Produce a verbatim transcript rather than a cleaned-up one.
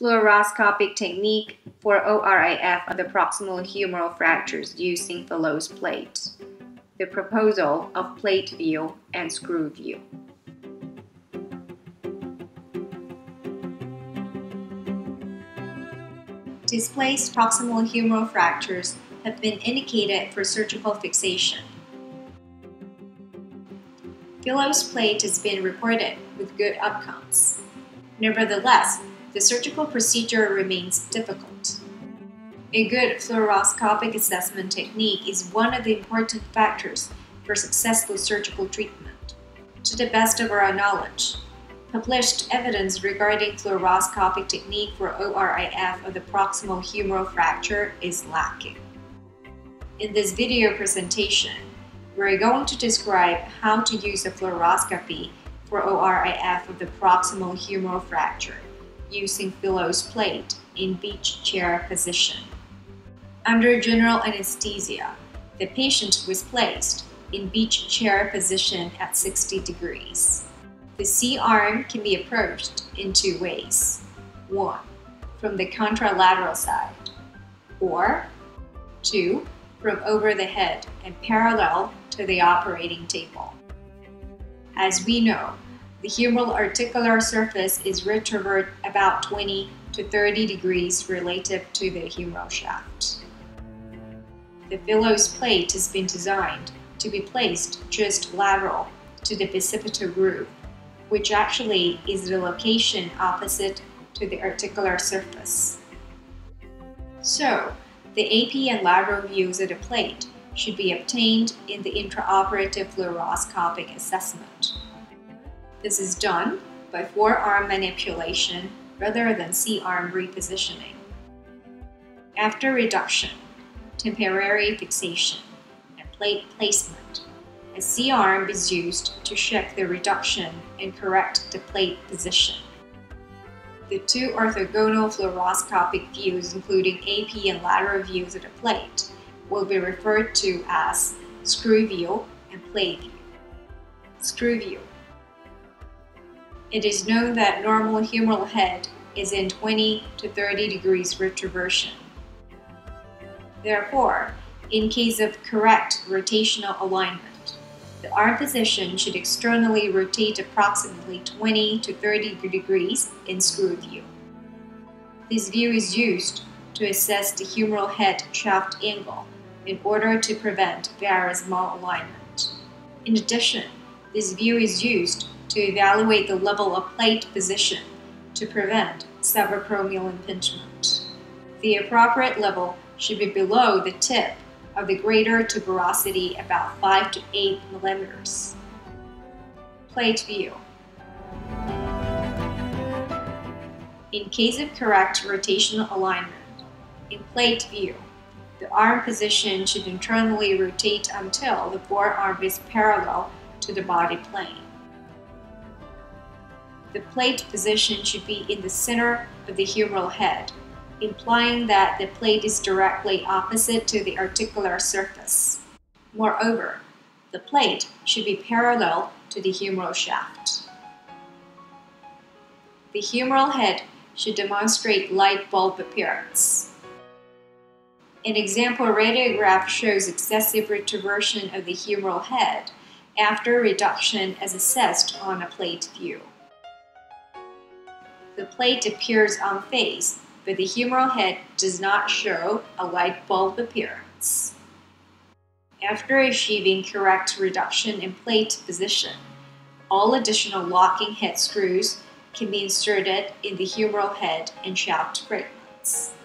Fluoroscopic technique for O R I F of the proximal humeral fractures using Fallot's plate. The proposal of plate view and screw view. Displaced proximal humeral fractures have been indicated for surgical fixation. Fallot's plate has been reported with good outcomes. Nevertheless, the surgical procedure remains difficult. A good fluoroscopic assessment technique is one of the important factors for successful surgical treatment. To the best of our knowledge, published evidence regarding fluoroscopic technique for O R I F of the proximal humeral fracture is lacking. In this video presentation, we're going to describe how to use a fluoroscopy for O R I F of the proximal humeral fracture using Fallot's plate in beach chair position. Under general anesthesia, the patient was placed in beach chair position at sixty degrees. The C-arm can be approached in two ways. One, from the contralateral side, or two, from over the head and parallel to the operating table. As we know, the humeral articular surface is retrograde about twenty to thirty degrees relative to the humeral shaft. The Fallot's plate has been designed to be placed just lateral to the bicipital groove, which actually is the location opposite to the articular surface. So, the A P and lateral views of the plate should be obtained in the intraoperative fluoroscopic assessment. This is done by forearm manipulation rather than C-arm repositioning. After reduction, temporary fixation, and plate placement, a C-arm is used to check the reduction and correct the plate position. The two orthogonal fluoroscopic views, including A P and lateral views of the plate, will be referred to as screw view and plate view. Screw view. It is known that normal humeral head is in twenty to thirty degrees retroversion. Therefore, in case of correct rotational alignment, the arm position should externally rotate approximately twenty to thirty degrees in screw view. This view is used to assess the humeral head shaft angle in order to prevent varus malalignment. In addition, this view is used to evaluate the level of plate position to prevent subacromial impingement. The appropriate level should be below the tip of the greater tuberosity about five to eight millimeters. Plate view. In case of correct rotational alignment, in plate view, the arm position should internally rotate until the forearm is parallel to the body plane. The plate position should be in the center of the humeral head, implying that the plate is directly opposite to the articular surface. Moreover, the plate should be parallel to the humeral shaft. The humeral head should demonstrate light bulb appearance. An example radiograph shows excessive retroversion of the humeral head after reduction as assessed on a plate view. The plate appears on face, but the humeral head does not show a light bulb appearance. After achieving correct reduction in plate position, all additional locking head screws can be inserted in the humeral head and shaft fragments.